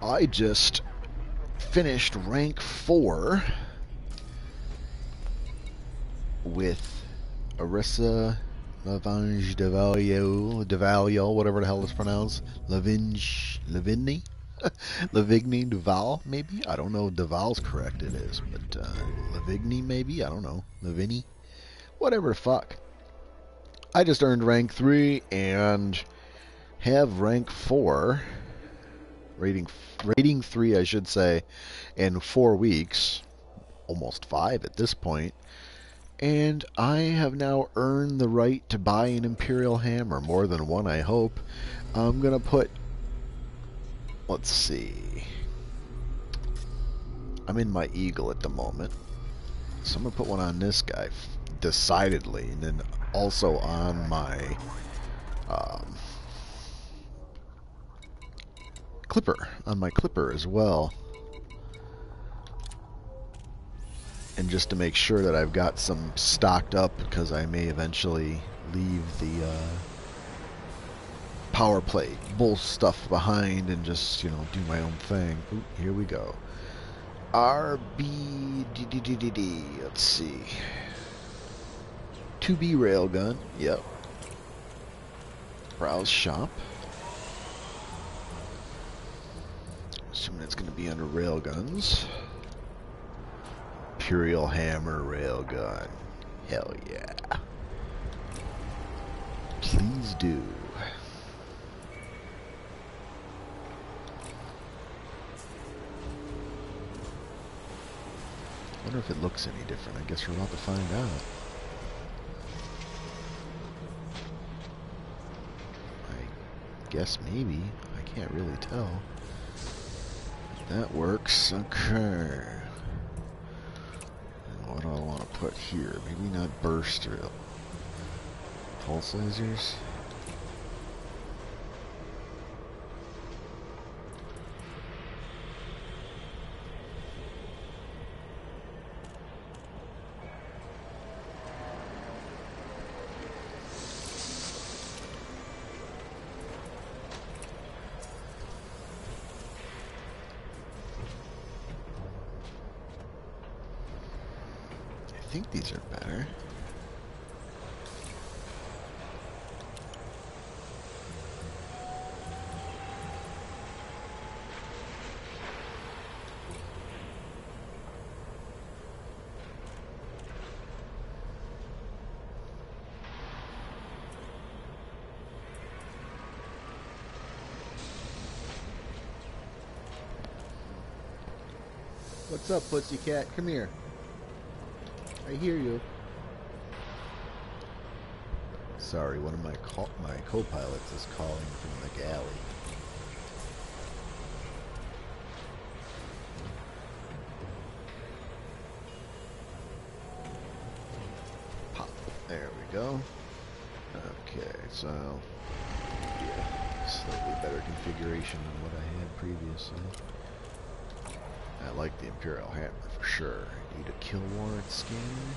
I just finished rank 4 with Arissa Lavange Devalio, whatever the hell it's pronounced. Lavigny? Lavigny Duval, maybe? I don't know if Duval's correct it is, but Lavigny maybe? I don't know. Lavigny? Whatever the fuck. I just earned rank 3 and have rank 4, rating 3 I should say, in 4 weeks, almost 5 at this point, and I have now earned the right to buy an Imperial hammer, more than one I hope. I'm gonna put, let's see, I'm in my Eagle at the moment, so I'm gonna put one on this guy, decidedly, and then also on my Clipper as well. And just to make sure that I've got some stocked up, because I may eventually leave the power plate bull stuff behind and just, you know, do my own thing. Ooh, here we go. RBDDDD. Let's see. 2B railgun. Yep. Browse shop. Assuming it's going to be under railguns. Imperial hammer railgun. Hell yeah. Please do. I wonder if it looks any different. I guess we're about to find out. I guess maybe. I can't really tell. That works. Okay. What do I want to put here? Maybe not burst or pulse lasers. I think these are better. What's up, pussycat? Come here. I hear you. Sorry, one of my co-pilots is calling from the galley. Pop. There we go. Okay, so yeah, slightly better configuration than what I had previously. I like the Imperial hammer for sure. Need a kill warrant scanner.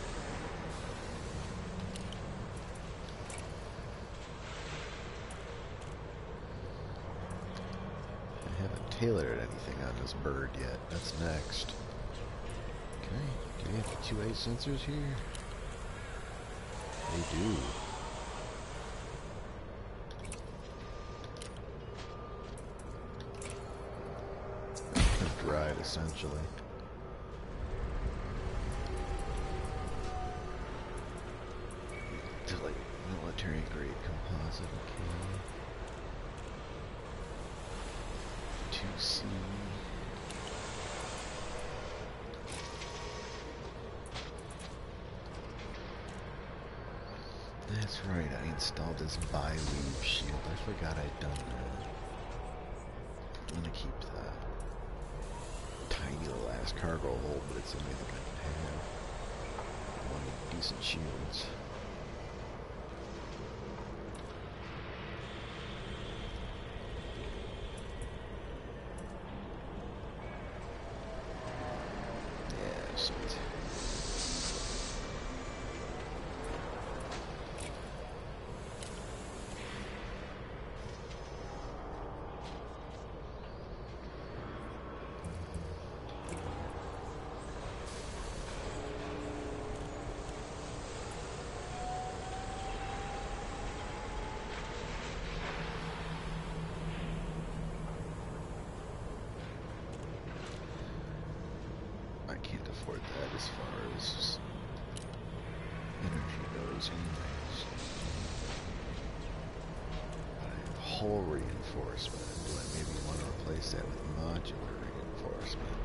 I haven't tailored anything on this bird yet. That's next. Okay, do we have the 2A sensors here? They do. Right, essentially. To like military grade composite, okay. 2C. That's right, I installed this bi-weave shield. I forgot I'd done that. I'm gonna keep that. Tiny little ass cargo hold, but it's something that I can have. One with decent shields. Yeah, sweet. those anyways. But I have hull reinforcement. Do I maybe want to replace that with modular reinforcement?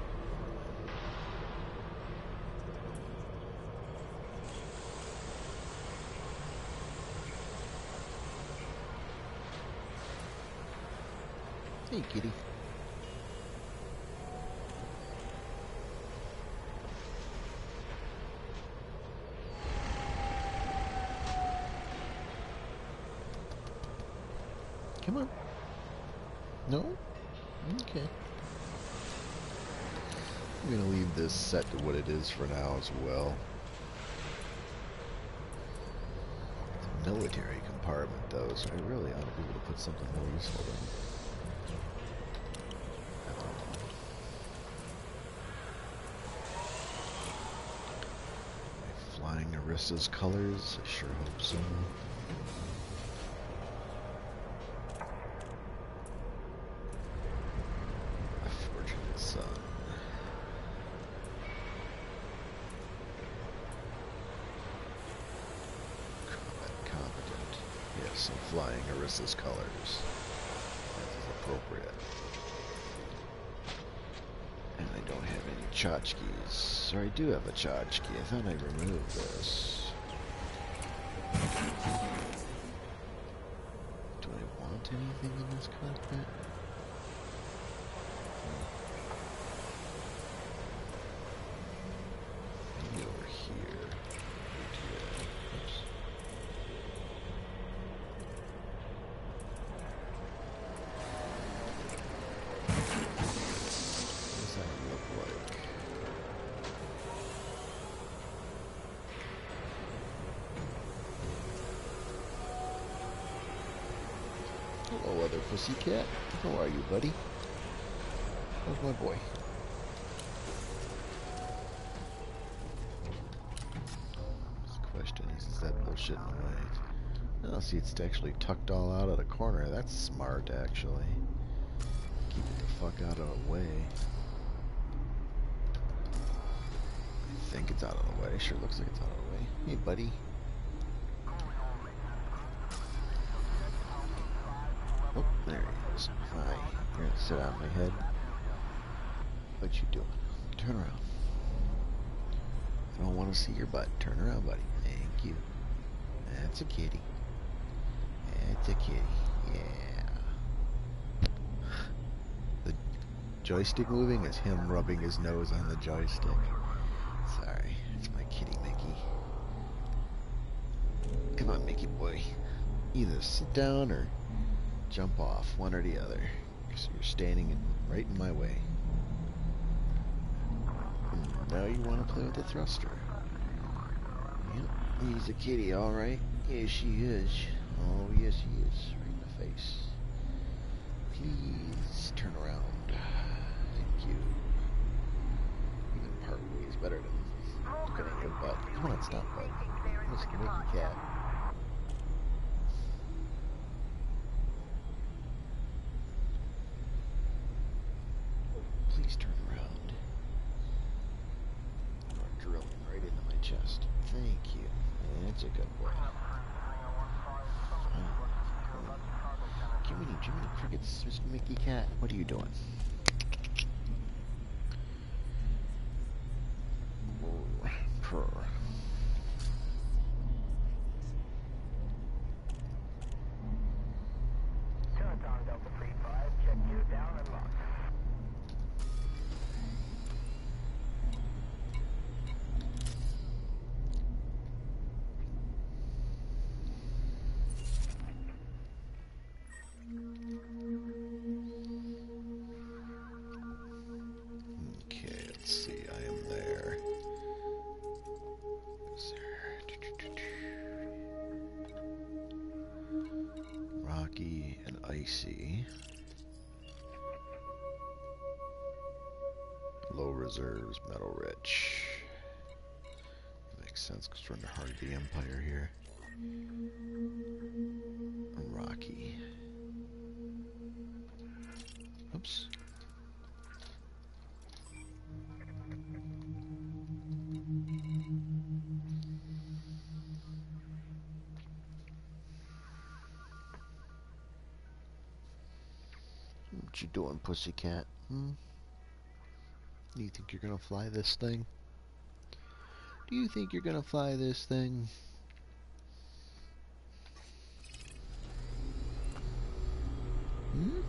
Hey, kitty. Come on. No? Okay. I'm going to leave this set to what it is for now as well. It's a military compartment, though, so I really ought to be able to put something more useful in. Flying Arissa's colors? I sure hope so. A fortunate son. Combat competent. Yes, I'm flying Arissa's colors. That is appropriate. And I don't have any tchotchkes. Or I do have a tchotchke. I thought I removed this. Do I want anything in this cockpit? Maybe over here. Oops. What does that look like? Hello, other pussycat. How are you, buddy? How's my boy? The question is that bullshit in the way? Oh, see, it's actually tucked all out of the corner. That's smart, actually. Keep it the fuck out of the way. I think it's out of the way. Sure looks like it's out of the way. Hey, buddy. Oh, there he is. Hi. You're gonna sit on my head. What you doing? Turn around. I don't want to see your butt. Turn around, buddy. Thank you. That's a kitty. That's a kitty. Yeah. The joystick moving is him rubbing his nose on the joystick. Sorry. It's my kitty, Mickey. Come on, Mickey boy. Either sit down or jump off, one or the other. Because you're standing right in my way. Now you want to play with the thruster. Yep, he's a kitty, alright. Yes, she is. Oh, yes, he is. Right in the face. Please turn around. Thank you. Even part way is better than looking at your butt. Come on, stop, bud. Mr. Mickey Cat. Please turn around. You're drilling right into my chest. Thank you. That's a good boy. Jiminy Crickets, Mr. Mickey Cat. What are you doing? Purr. Delta 35, check you down and locked. Okay, let's see. I am there. Rocky and icy. Low reserves, metal rich. Makes sense because we're in the heart of the Empire here. Rocky. Oops. What you doing, pussycat? Hmm? Do you think you're gonna fly this thing? Do you think you're gonna fly this thing? Hmm?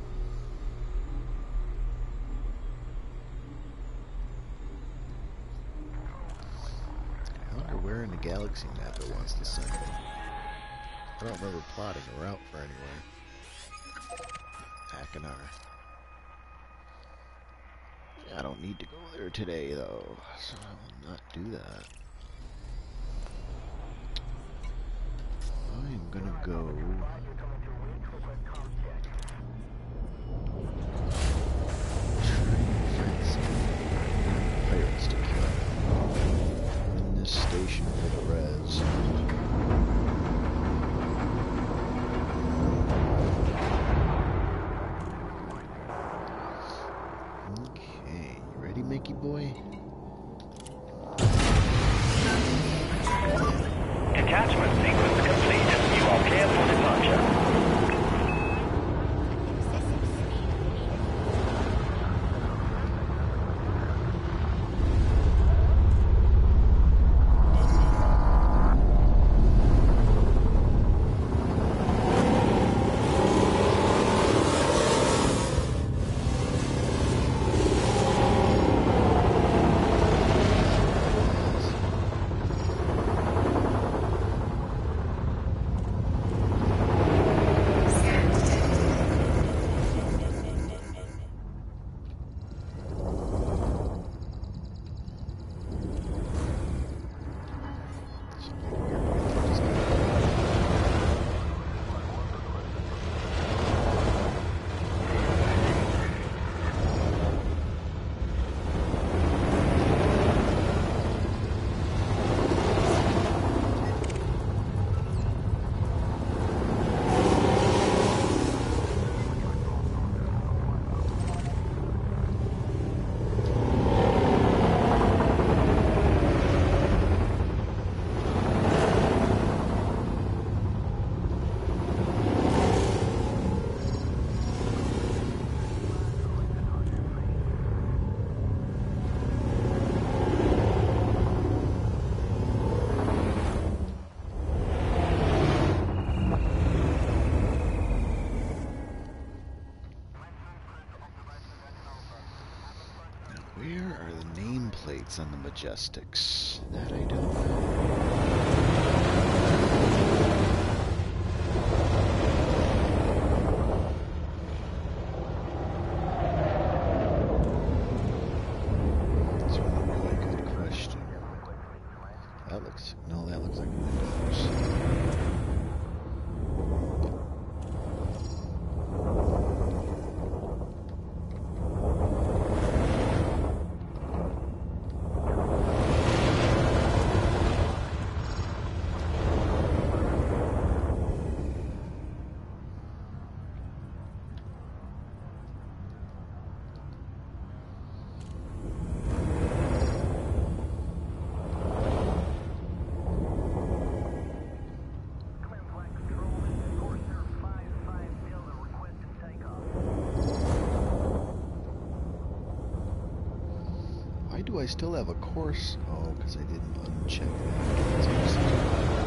I wonder where in the galaxy map it wants to send me. I don't remember plotting a route for anywhere. Akinar. I don't need to go there today, though, so I will not do that. I'm gonna go... pirates to kill. In this station for the res. Okay, you ready, Mickey boy? Detachment sequence complete. You are clear for departure. Where are the nameplates on the Majestics? That I don't know. That's a really good question. That looks... no, that looks like Windows. Why do I still have a course? Oh, because I didn't uncheck that.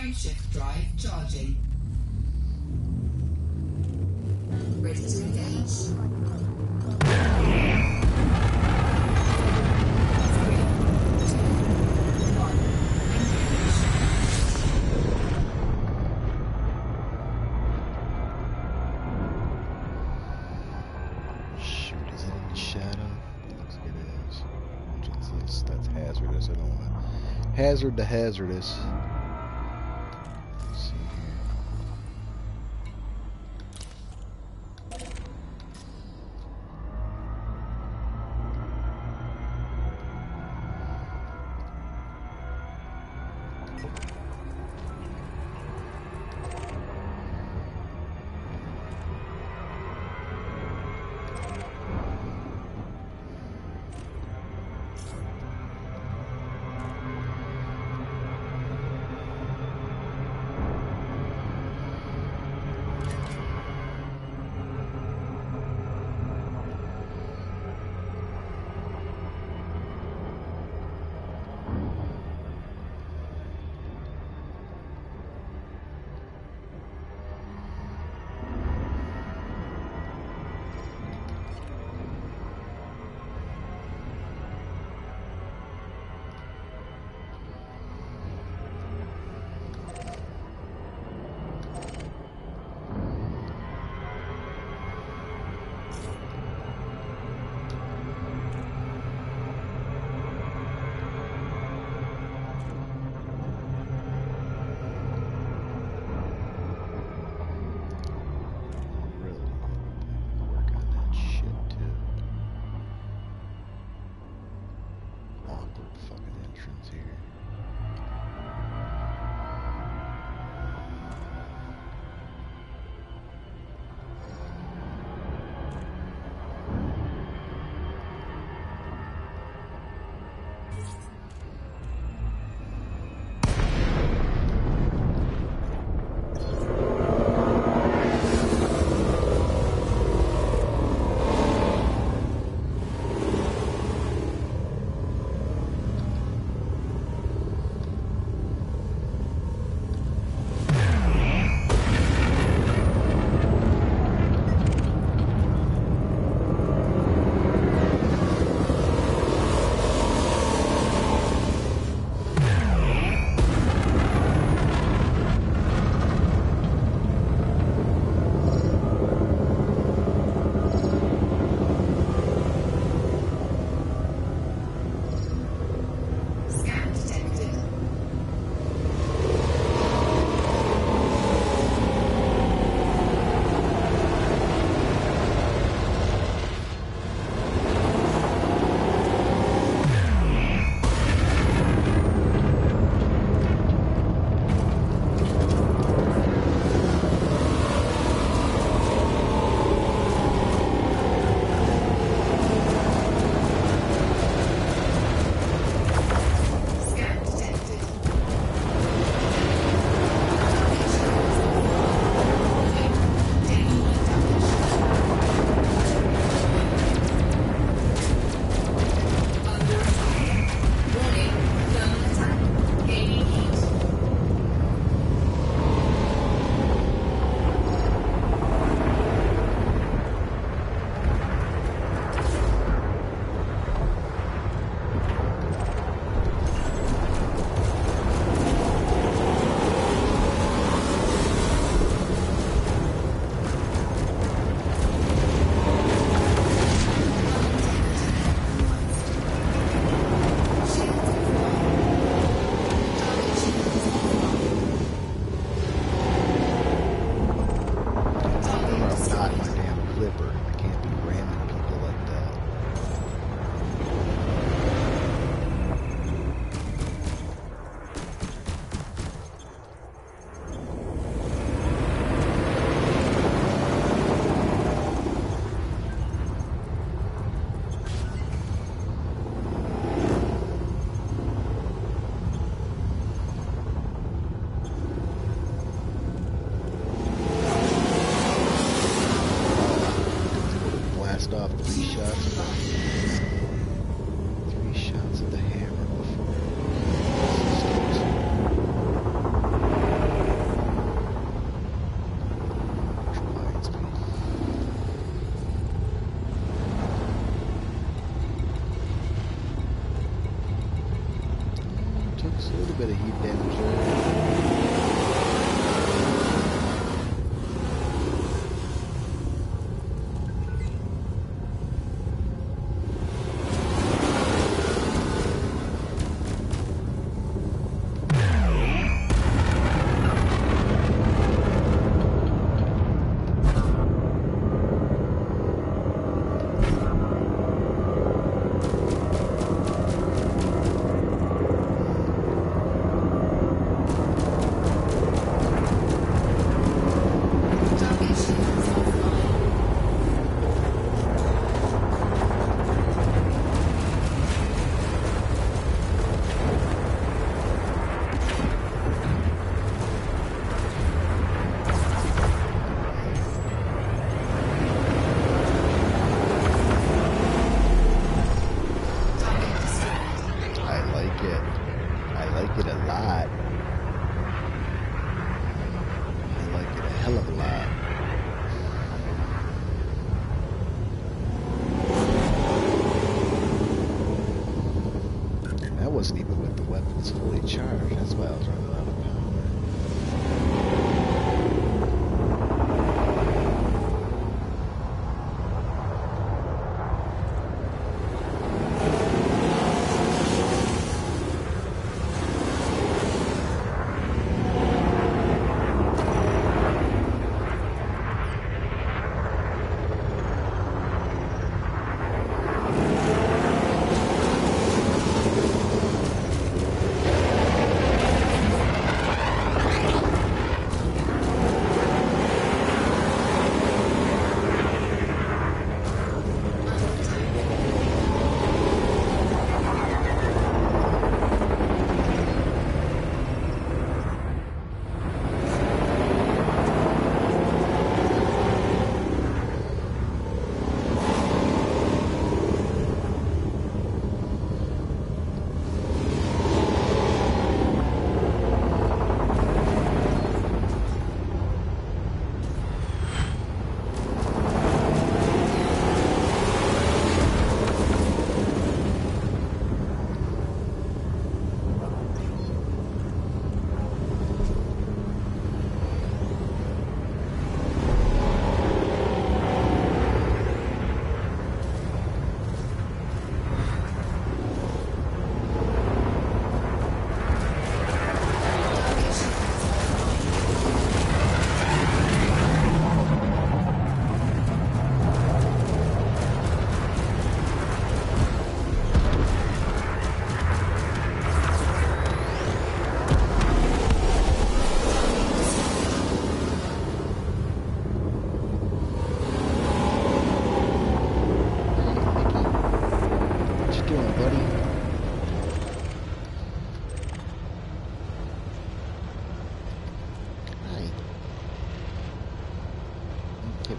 Frameshift drive charging. Ready to engage. 3, 2, 1. Engage. Shoot, is it in the shadow? Looks like it is. Which one's this? That's hazardous. I don't want to hazard the hazardous. Let's see here.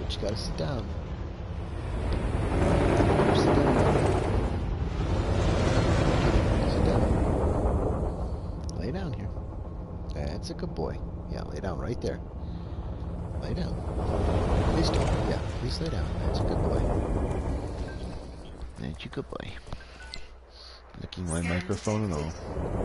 but you gotta sit down. Sit down. Sit down. Lay down here. That's a good boy. Yeah, lay down right there. Lay down. Please don't. Yeah, please lay down. That's a good boy. That's a good boy. Licking my microphone and all.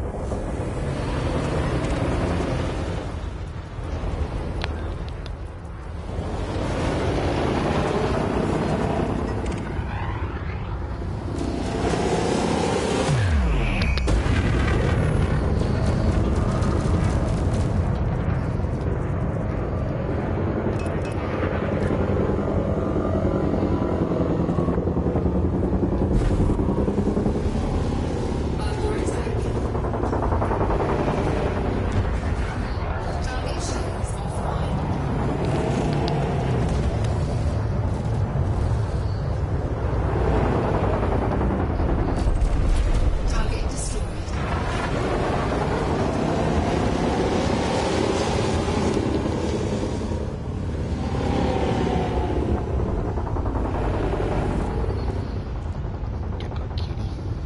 Under attack. Target shields offline. Target destroyed. Get go, kitty.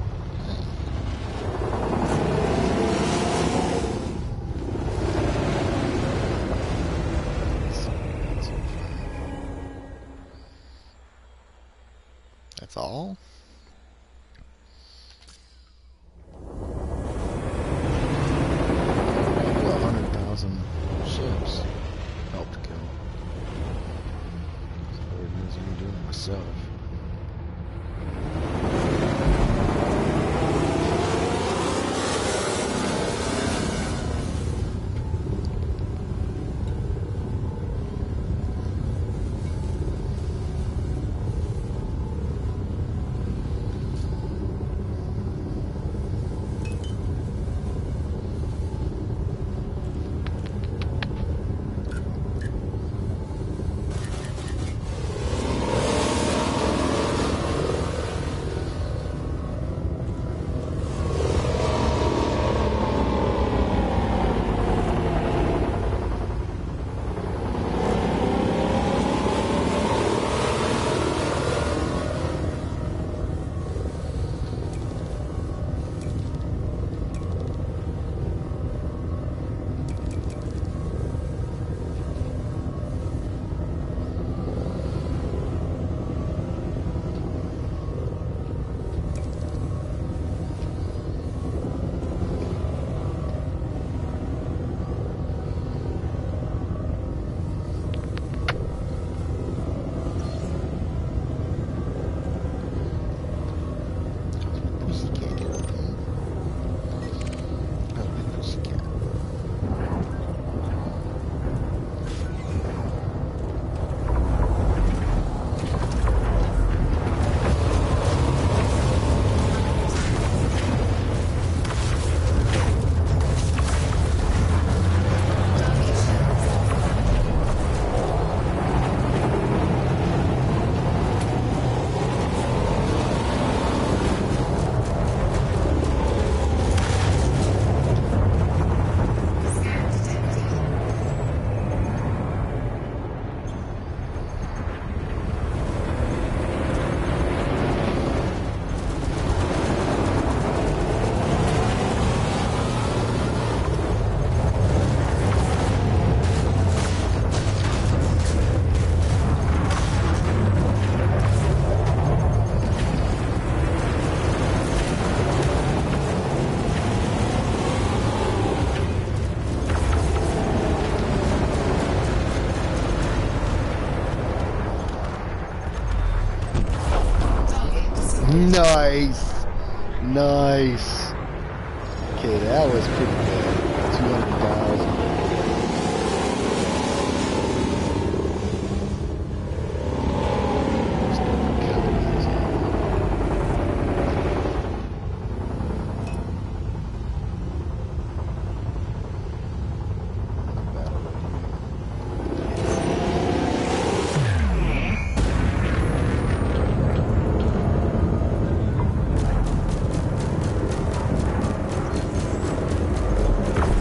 That's all? Well, 100,000 ships helped kill. So what it is I'm doing myself. Pussycat. Oh, my pussycat. Target shields offline. Scan detected. Target destroyed. Nice. Nice. Okay, that was pretty good. 200,000.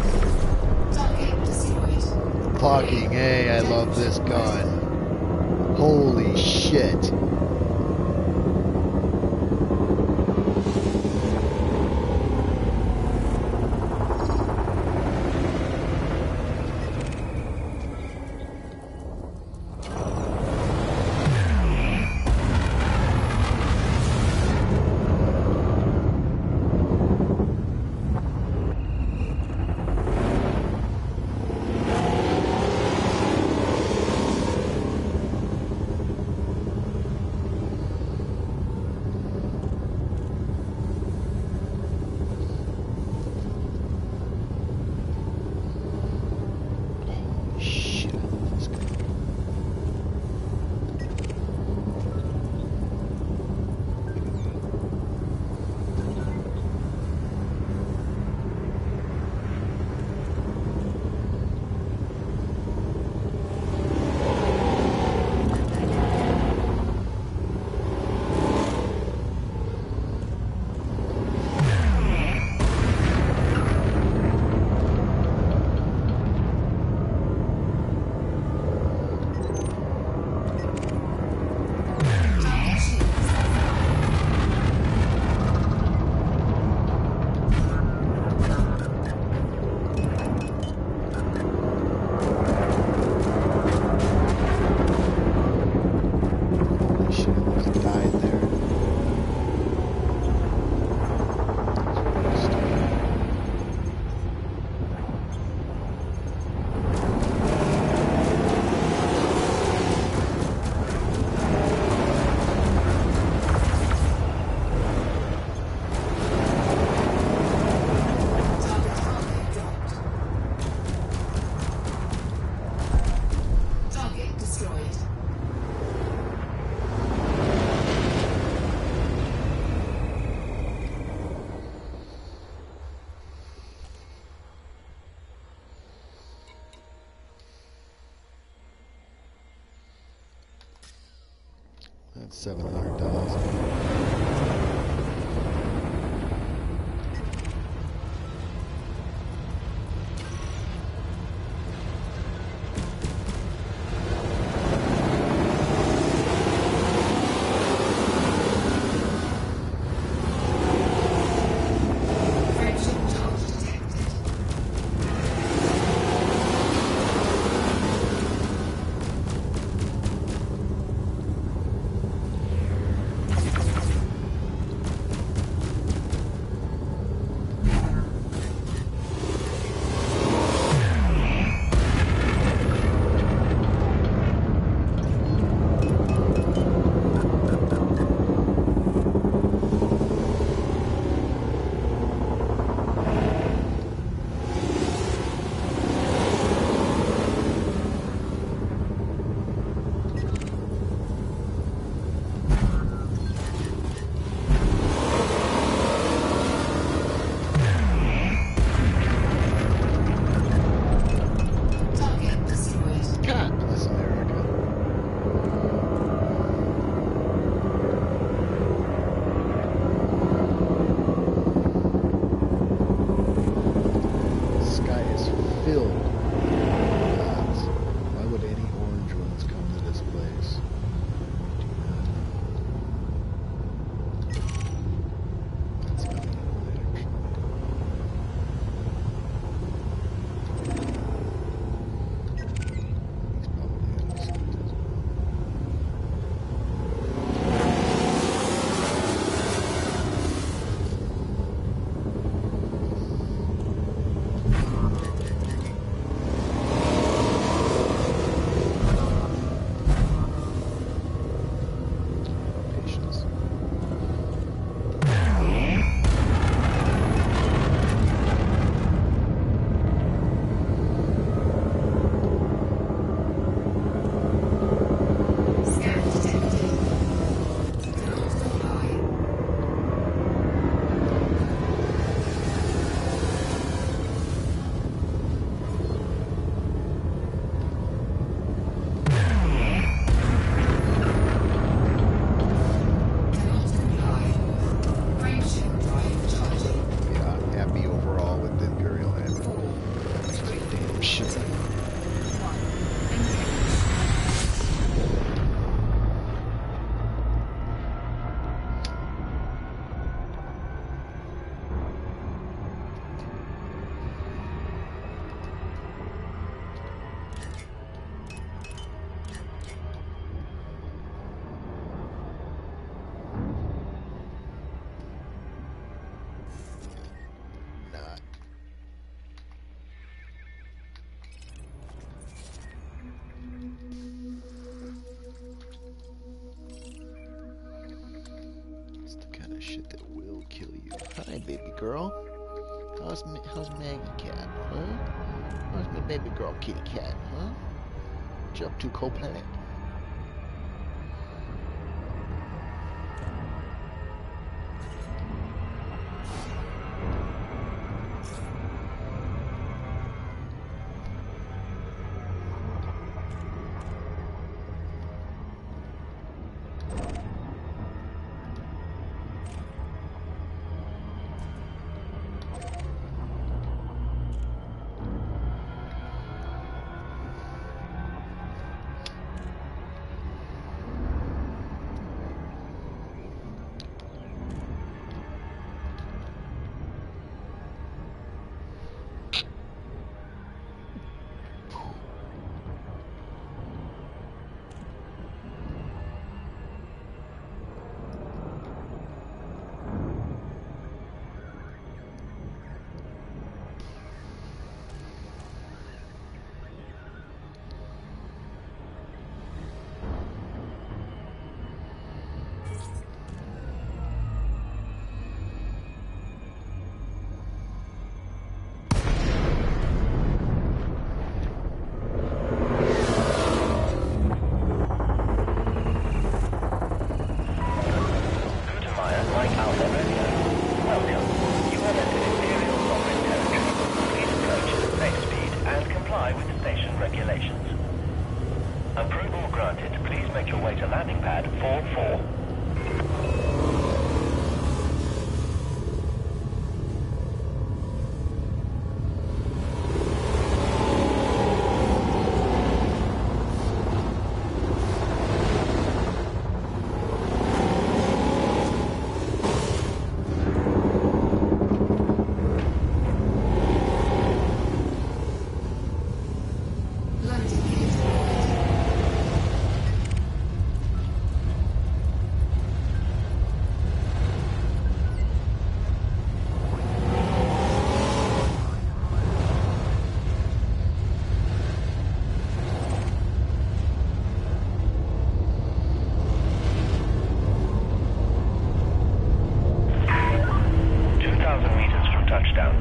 Clocking, hey, I love this gun. Holy shit. Shit. This guy. Target shields offline. Holy shit. There's a guy in there. Target armor dropped. Target destroyed. That's 700,000. Friendship charge detected. shit that will kill you. Hi, baby girl. How's Maggie Cat, huh? How's my baby girl Kitty Cat, huh? What you up to, co-pilot? Welcome. You have entered Imperial sovereign territory. Please approach at safe speed and comply with station regulations. Approval granted. Please make your way to landing pad 44. Landing gear deployed. Meters from touchdown.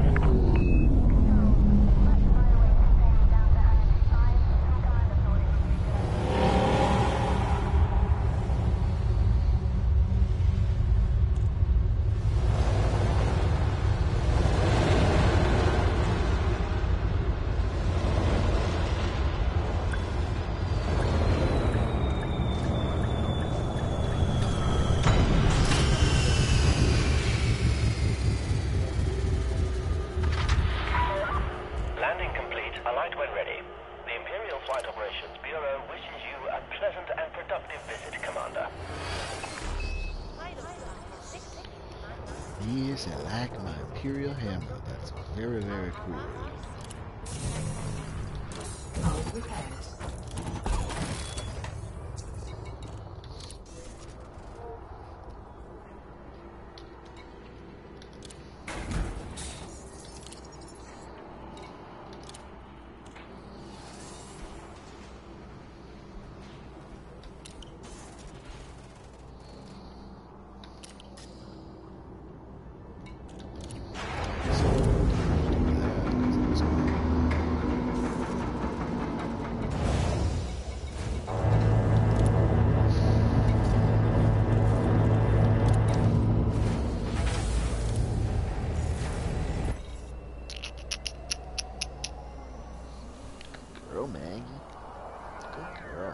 Landing complete. Alight when ready. The Imperial Flight Operations Bureau wishes you a pleasant and productive visit, Commander. Yes, I like my Imperial hammer. That's very, very cool. Hull repaired. Girl, Maggie. Good girl.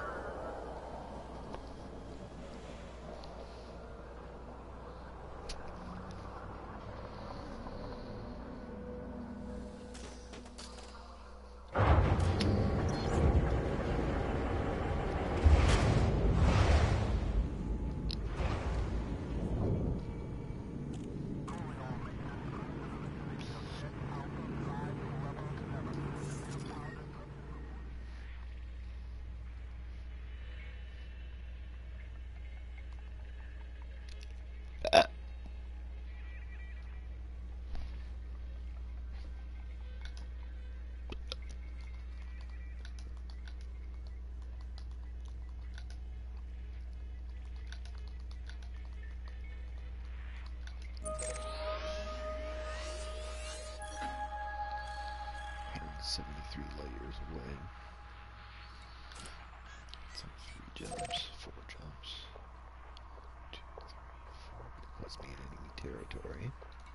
jumps, 4 jumps. 2, 3, 4. Puts me in enemy territory.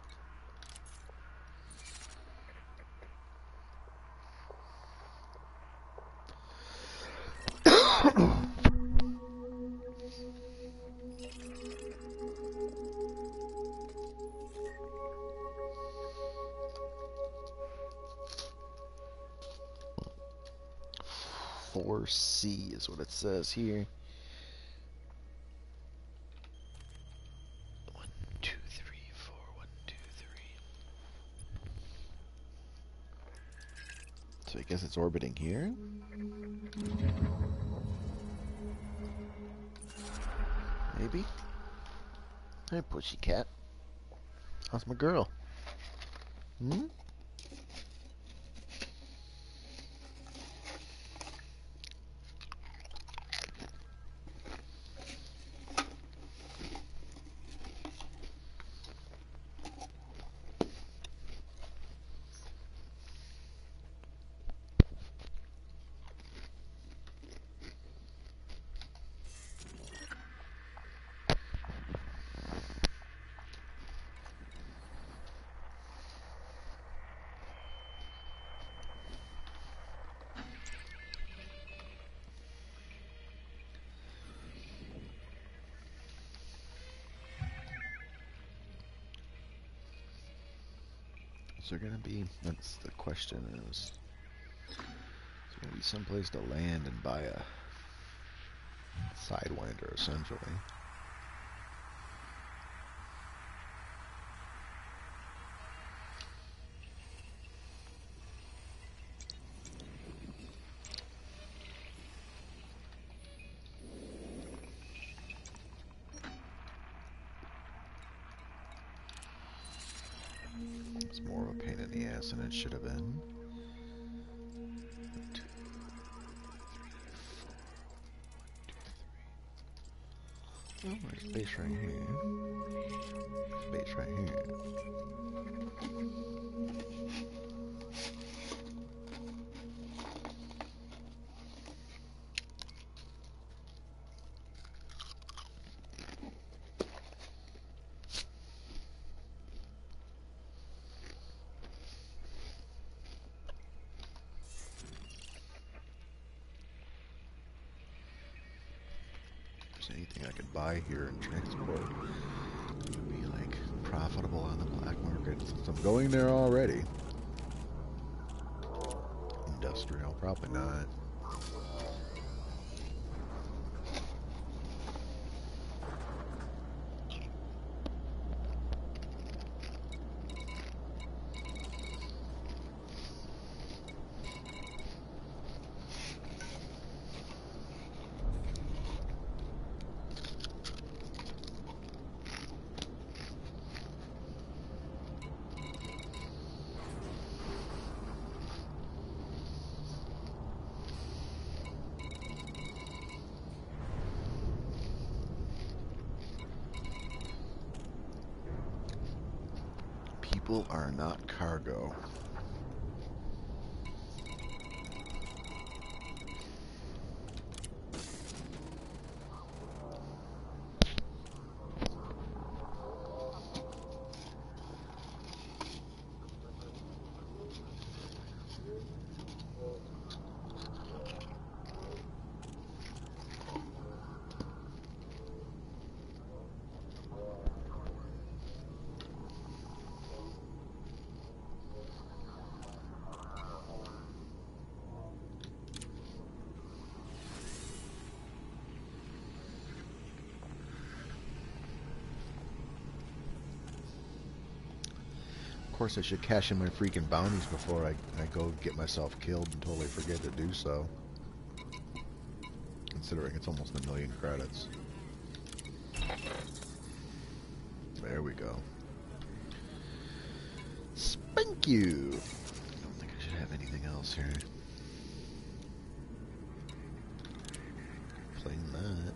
Four C is what it says here. 1, 2, 3, 4. 1, 2, 3. So I guess it's orbiting here. Maybe. Hey, pussycat. How's my girl? Hmm? Is there gonna be, that's the question is gonna be someplace to land and buy a sidewinder essentially. It's more of a pain in the ass than it should have been. 1, 2, 3, 4. 1, 2, 3. Oh, there's space right here. Space right here. If there's anything I could buy here and transport, it would be like profitable on the black market. Since I'm going there already. Industrial, probably not. People are not cargo. Of course, I should cash in my freaking bounties before I go get myself killed and totally forget to do so. Considering it's almost 1,000,000 credits. There we go. Spank you! I don't think I should have anything else here. Plain that.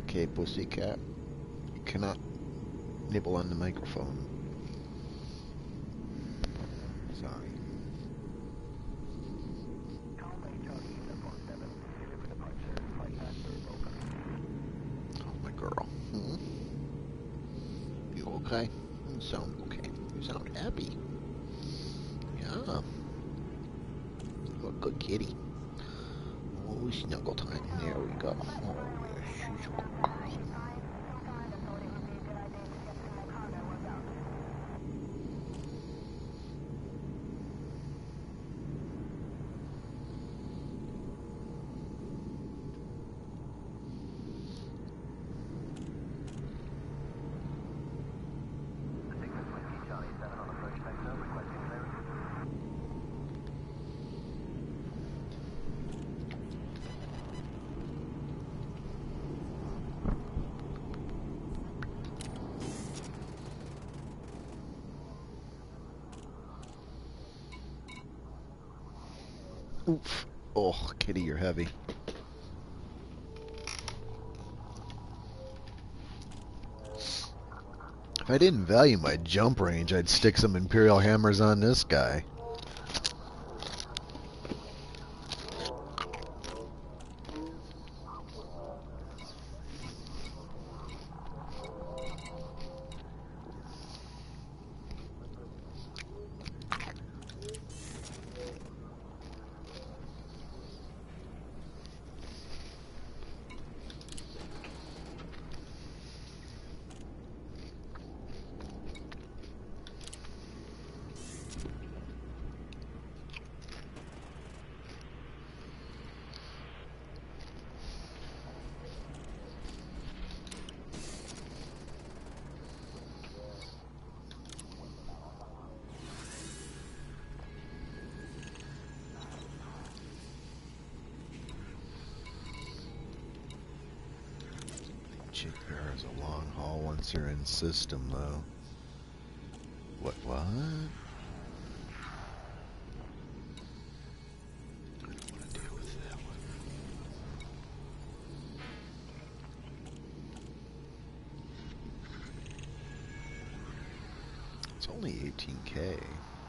Okay, pussycat. You cannot nibble on the microphone. Sorry. Oh, my girl. Hmm? You okay? You sound okay. You sound happy. Yeah. You're a good kitty. Oh, snuggle time. There we go. Oh, yes, she's a good girl. Oof. Oh, kitty, you're heavy. If I didn't value my jump range, I'd stick some Imperial hammers on this guy. Chick bear is a long haul once you're in system, though. What? I don't want to deal with that one. It's only 18K.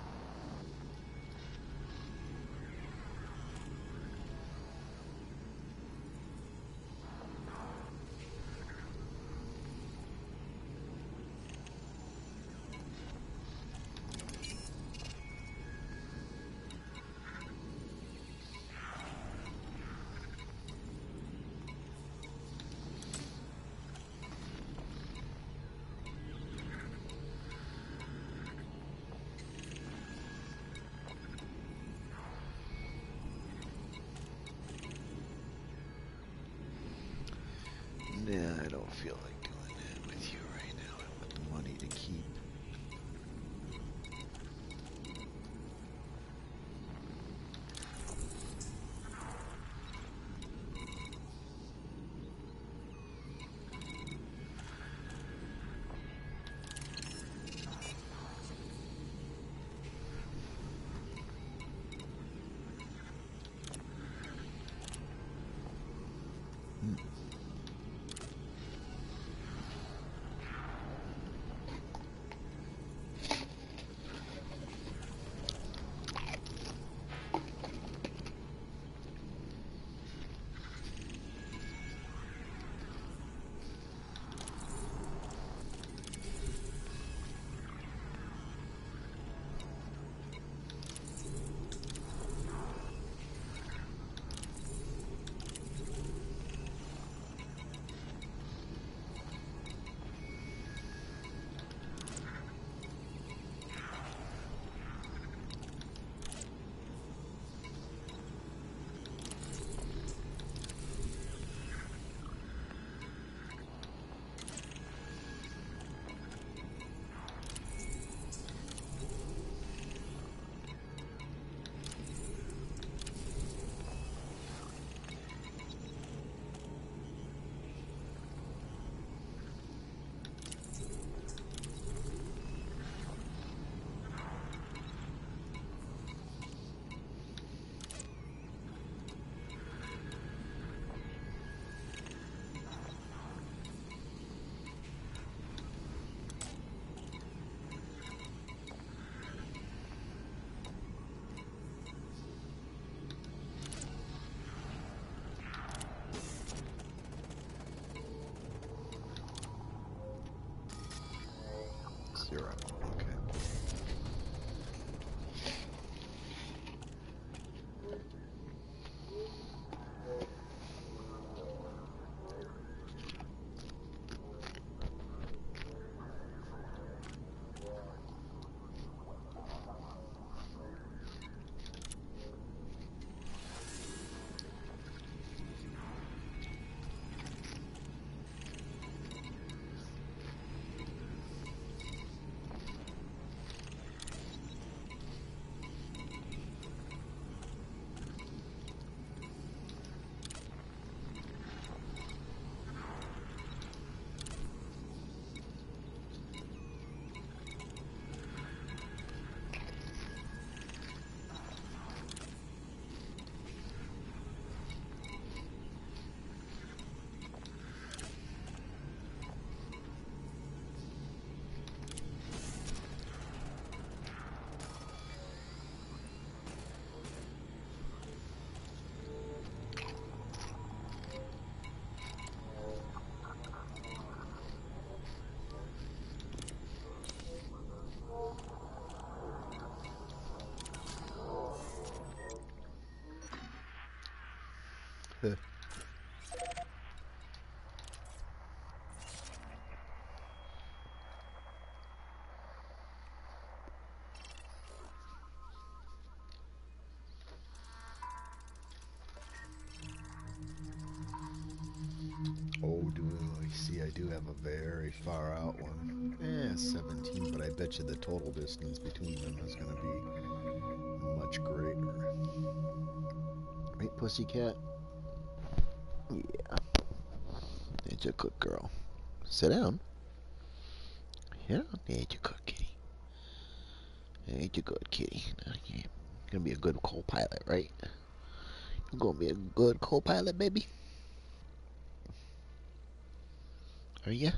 Nah, I don't feel like doing that with you right now. I want the money to keep. 0. Okay. Oh, do I see? I do have a very far out one. 17, but I bet you the total distance between them is going to be much greater. Right, pussycat? Yeah. It's a good girl. Sit down. Yeah, ain't you good kitty? Ain't you good kitty? Now, you're gonna be a good co-pilot, right? You're gonna be a good co-pilot, baby? Are ya?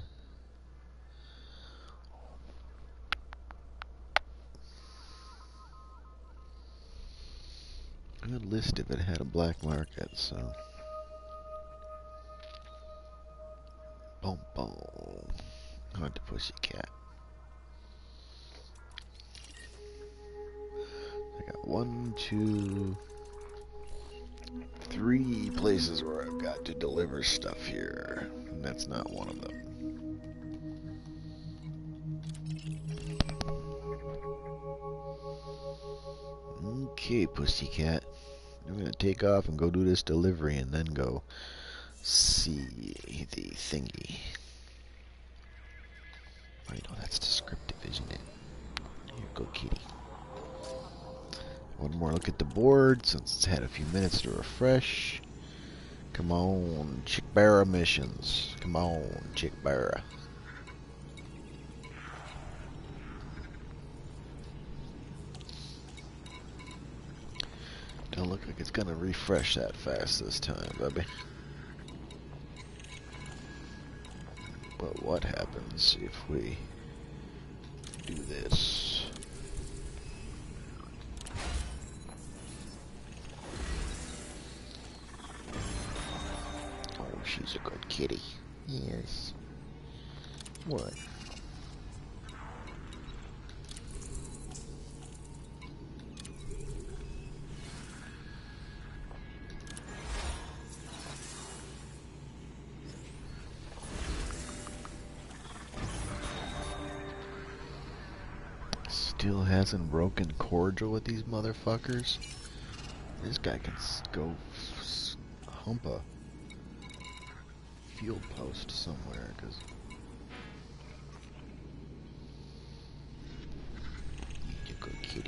Good list if it had a black market, so. Boom, boom. Hunt the pussycat. I got 1, 2, 3 places where I've got to deliver stuff here, and that's not one of them. Okay, pussycat. I'm gonna take off and go do this delivery and then go see the thingy. I know that's descriptive, isn't it? Here, go kitty. One more look at the board since it's had a few minutes to refresh. Come on, Chickbarra missions. Come on, Chickbarra. Don't look like it's gonna refresh that fast this time, baby. But what happens if we do this? Oh, she's a good kitty. Yes. What? Still hasn't broken cordial with these motherfuckers. This guy can go hump a field post somewhere, cause you good kitty.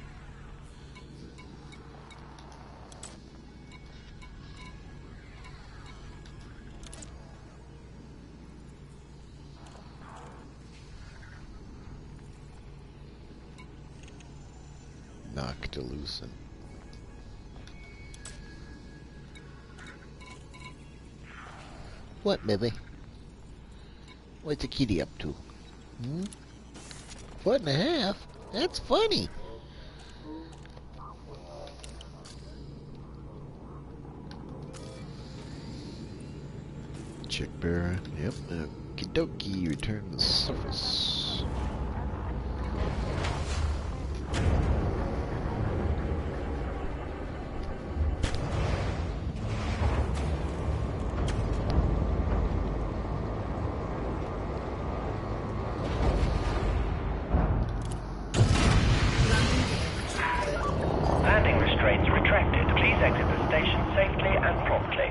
Knock to loosen. What, baby? What's the kitty up to? Hmm? 1.5? That's funny. Chick bearer. Yep. Okie dokie. Return to the surface. Landing restraints retracted. Please exit the station safely and promptly.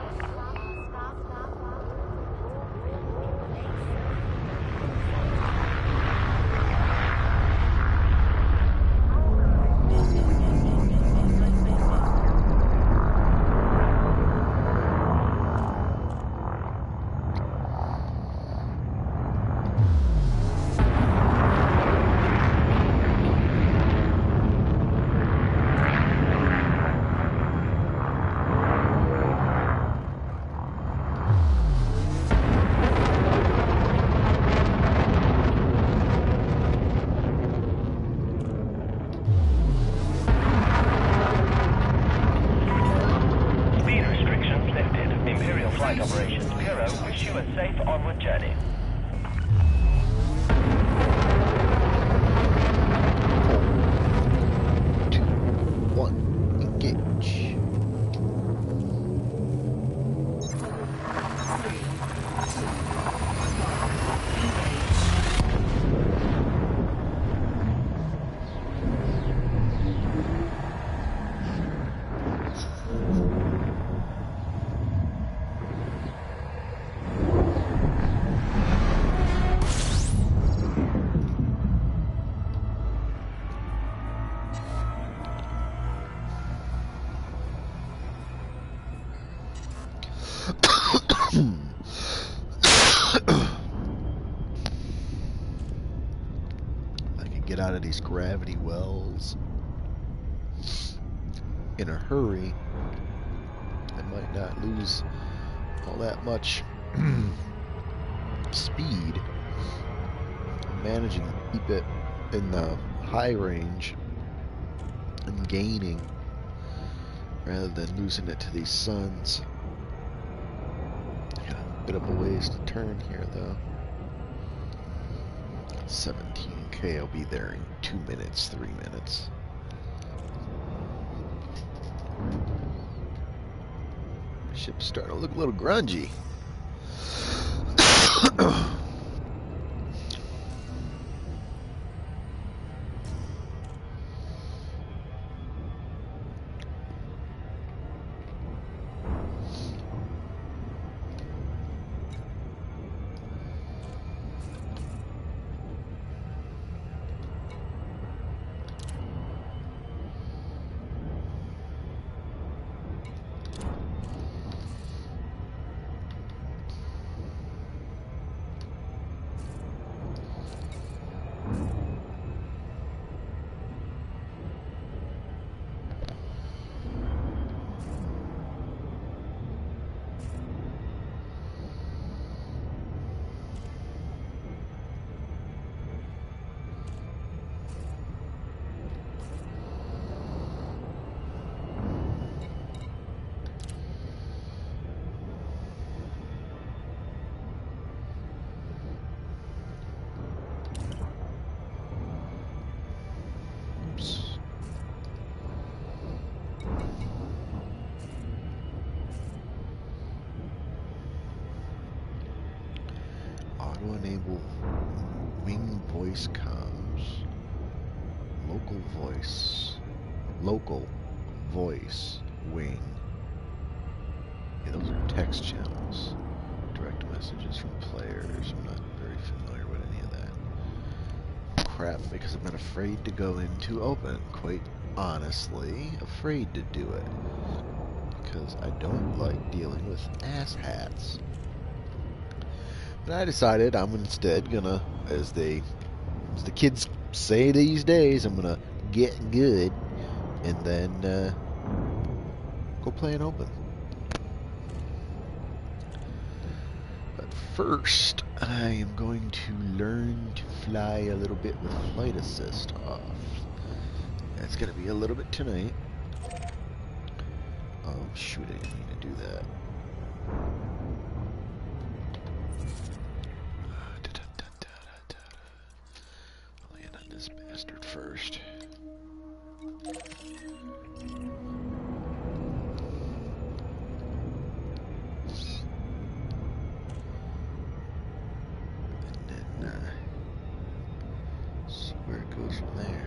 Speed restrictions lifted. Imperial Flight Operations Bureau wish you a safe onward journey. 2, 1, engage. 3, 2, 1, engage. I can get out of these gravity wells in a hurry. I might not lose all that much speed. I'm managing to keep it in the high range and gaining rather than losing it to these suns. Got a bit of a ways to turn here though. 17K, I'll be there in 2 minutes, 3 minutes. Ship's starting to look a little grungy. Auto-enable wing voice comms. Local voice wing. Yeah, those are text channels. Direct messages from players. I'm not very familiar with any of that crap because I've been afraid to go into open. Quite honestly, afraid to do it. Because I don't like dealing with asshats. And I decided I'm instead gonna, as the kids say these days, I'm gonna get good and then go play an open. But first, I am going to learn to fly a little bit with flight assist off. That's gonna be a little bit tonight. Oh shoot, I didn't mean to do that. first. And then see where it goes from there.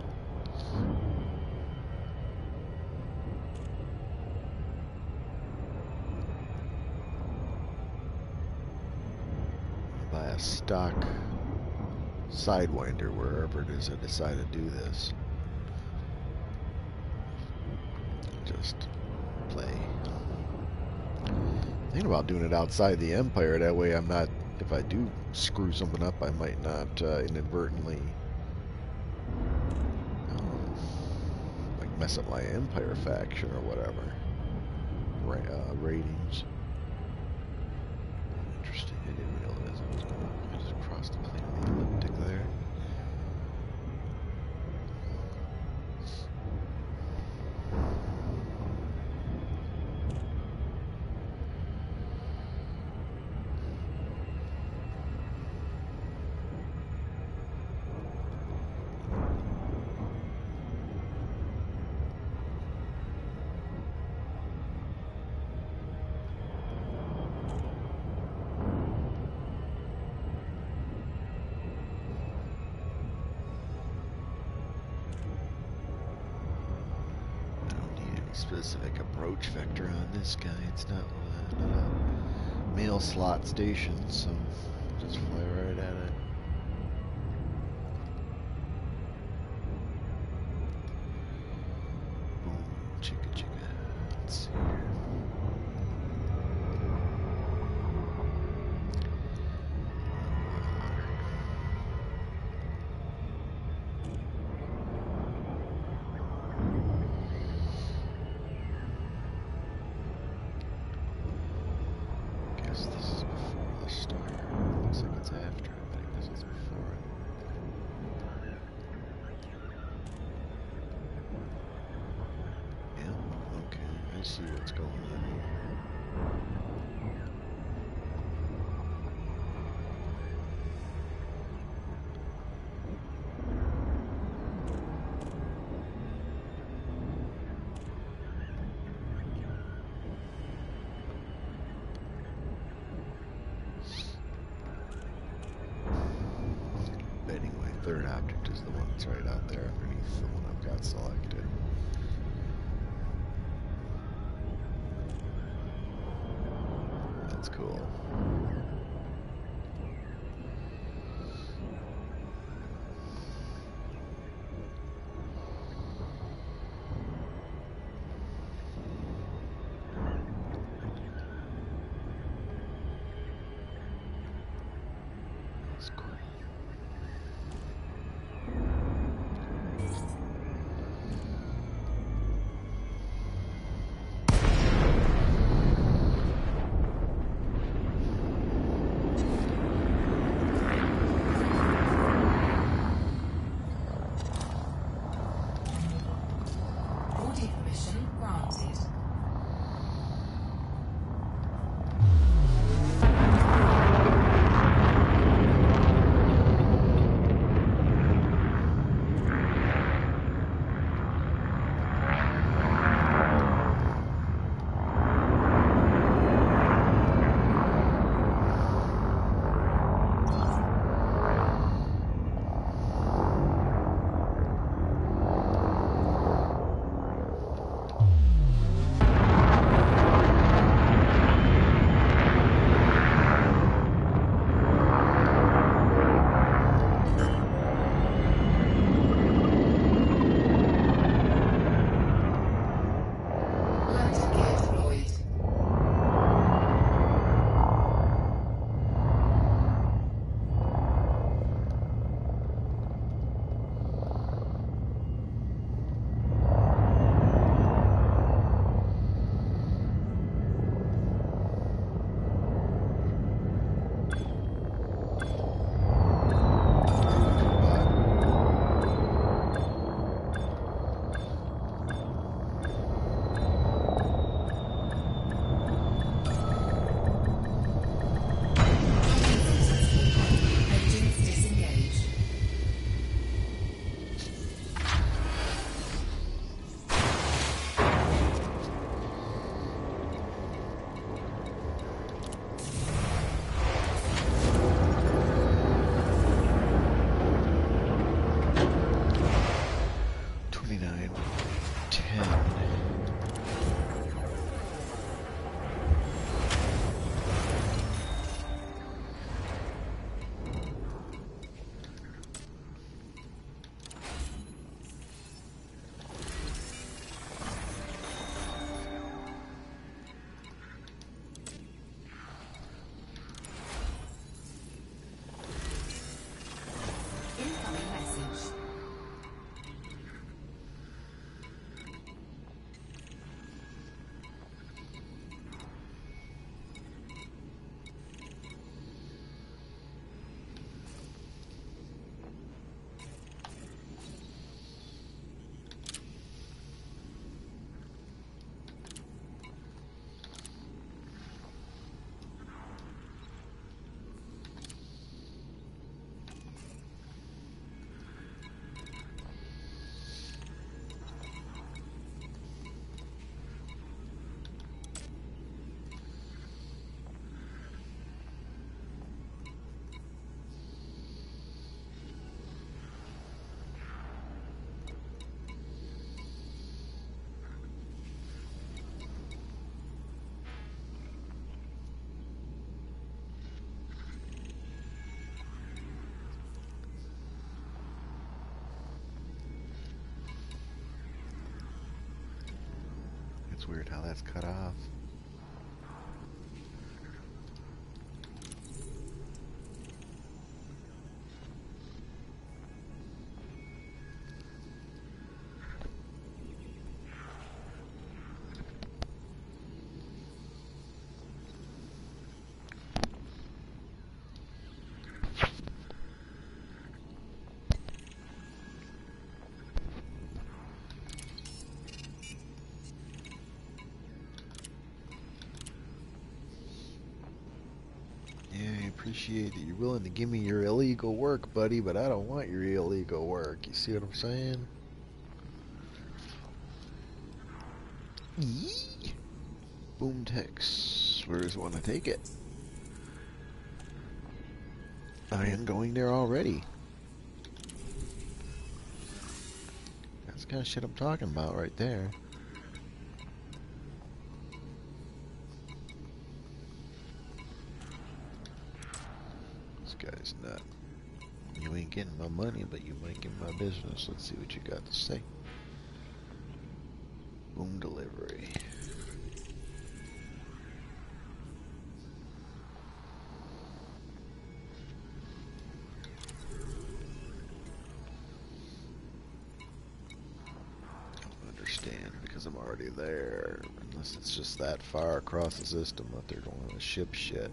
Buy a stock Sidewinder wherever it is I decide to do this. Just play. Thinking about doing it outside the Empire, that way I'm not, if I do screw something up, I might not inadvertently like mess up my Empire faction or whatever. Ratings. Interesting, I didn't realize I was going to, I just crossed the plane of the elliptic there. Specific approach vector on this guy. It's not a mail slot station, so just fly right at it. Boom, chicka chicka. Let's see here. Guess this is before the star. Looks like it's after, but I guess it's before it. Yeah, okay, I see what's going on here. Betting my third object is the one that's right out there underneath the one I've got selected. That's cool. That's cool. weird how that's cut off. Yeah, I appreciate that you're willing to give me your illegal work, buddy, but I don't want your illegal work. You see what I'm saying? Yee! Boom text. Where does one to take it? I am going there already. That's the kind of shit I'm talking about right there. This guy's nut. You ain't getting my money, but you might get my business. Let's see what you got to say. Boom delivery. Understand, because I'm already there. Unless it's just that far across the system that they're going to ship shit.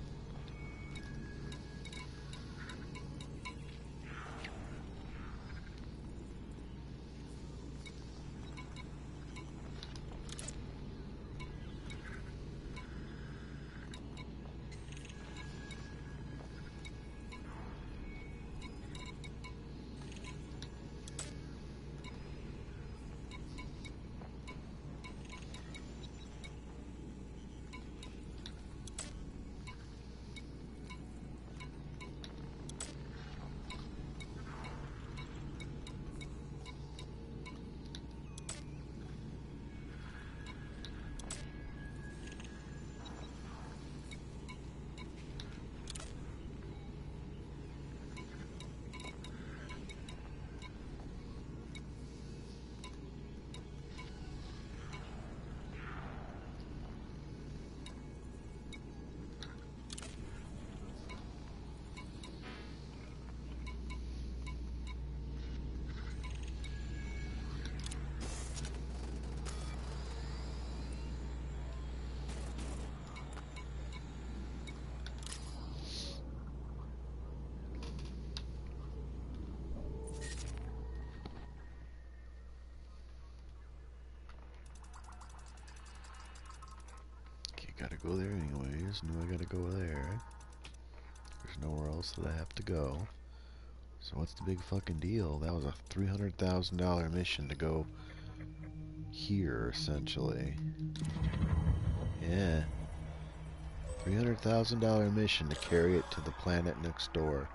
Gotta go there anyways. Knew I gotta go there. There's nowhere else that I have to go. So what's the big fucking deal? That was a $300,000 mission to go here, essentially. Yeah. $300,000 mission to carry it to the planet next door.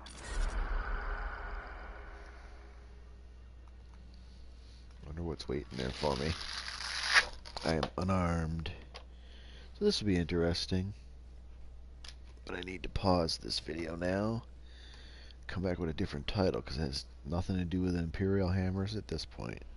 Wonder what's waiting there for me. I am unarmed. So this will be interesting. But I need to pause this video now. Come back with a different title, because it has nothing to do with Imperial hammers at this point.